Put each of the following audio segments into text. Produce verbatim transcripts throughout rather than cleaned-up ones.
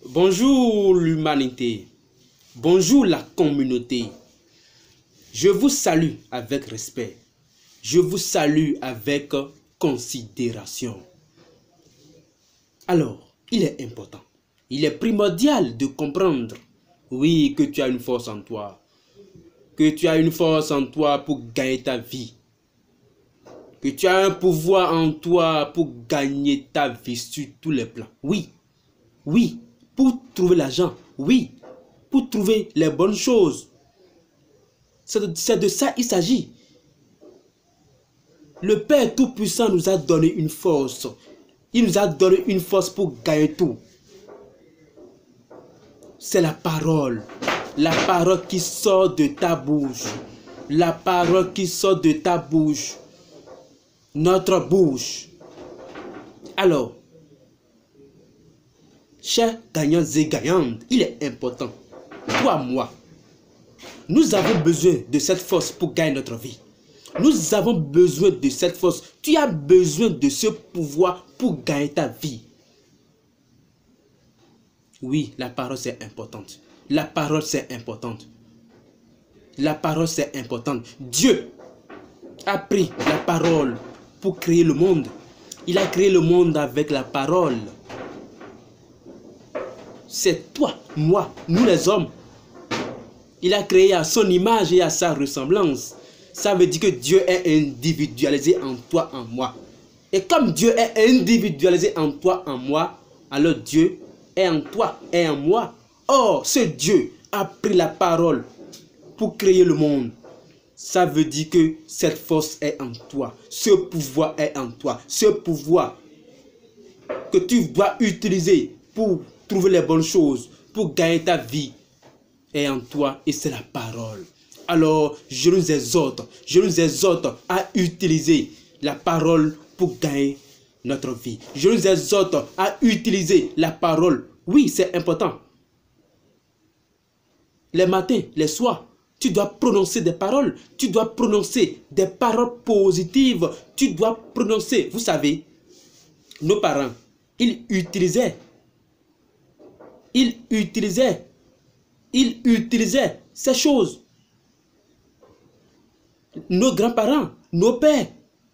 Bonjour l'humanité, bonjour la communauté. Je vous salue avec respect, je vous salue avec considération. Alors, il est important, il est primordial de comprendre, oui, que tu as une force en toi, que tu as une force en toi pour gagner ta vie, que tu as un pouvoir en toi pour gagner ta vie sur tous les plans. Oui, oui, pour trouver l'argent, oui, pour trouver les bonnes choses. C'est de, c'est de ça il s'agit. Le Père Tout-Puissant nous a donné une force. Il nous a donné une force pour gagner tout. C'est la parole. La parole qui sort de ta bouche. La parole qui sort de ta bouche. Notre bouche. Alors, chers gagnants et gagnantes, il est important, toi, moi, nous avons besoin de cette force pour gagner notre vie. Nous avons besoin de cette force. Tu as besoin de ce pouvoir pour gagner ta vie. Oui, la parole c'est importante. La parole c'est importante. La parole c'est importante. Dieu a pris la parole pour créer le monde. Il a créé le monde avec la parole. C'est toi, moi, nous les hommes. Il a créé à son image et à sa ressemblance. Ça veut dire que Dieu est individualisé en toi, en moi. Et comme Dieu est individualisé en toi, en moi, alors Dieu est en toi et en moi. Or, ce Dieu a pris la parole pour créer le monde. Ça veut dire que cette force est en toi. Ce pouvoir est en toi. Ce pouvoir que tu dois utiliser pour trouver les bonnes choses, pour gagner ta vie, est en toi et c'est la parole. Alors, je nous exhorte, je nous exhorte à utiliser la parole pour gagner notre vie. Je nous exhorte à utiliser la parole. Oui, c'est important. Les matins, les soirs, tu dois prononcer des paroles. Tu dois prononcer des paroles positives. Tu dois prononcer, vous savez, nos parents, ils utilisaient, ils utilisaient, ils utilisaient ces choses. Nos grands-parents, nos pères.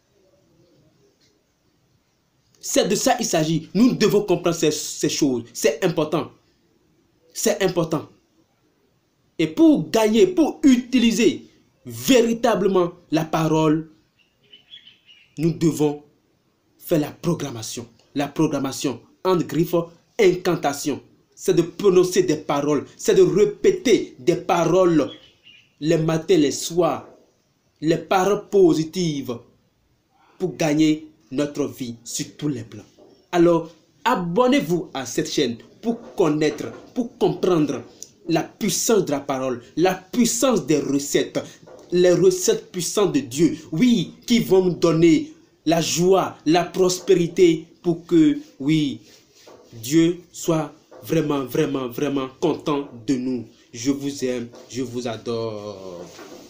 C'est de ça qu'il s'agit. Nous devons comprendre ces, ces choses. C'est important. C'est important. Et pour gagner, pour utiliser véritablement la parole, nous devons faire la programmation. La programmation, entre griffes, incantation. C'est de prononcer des paroles. C'est de répéter des paroles les matins, les soirs. Les paroles positives pour gagner notre vie sur tous les plans. Alors, abonnez-vous à cette chaîne pour connaître, pour comprendre la puissance de la parole, la puissance des recettes, les recettes puissantes de Dieu, oui, qui vont nous donner la joie, la prospérité pour que, oui, Dieu soit vraiment, vraiment, vraiment content de nous. Je vous aime, je vous adore.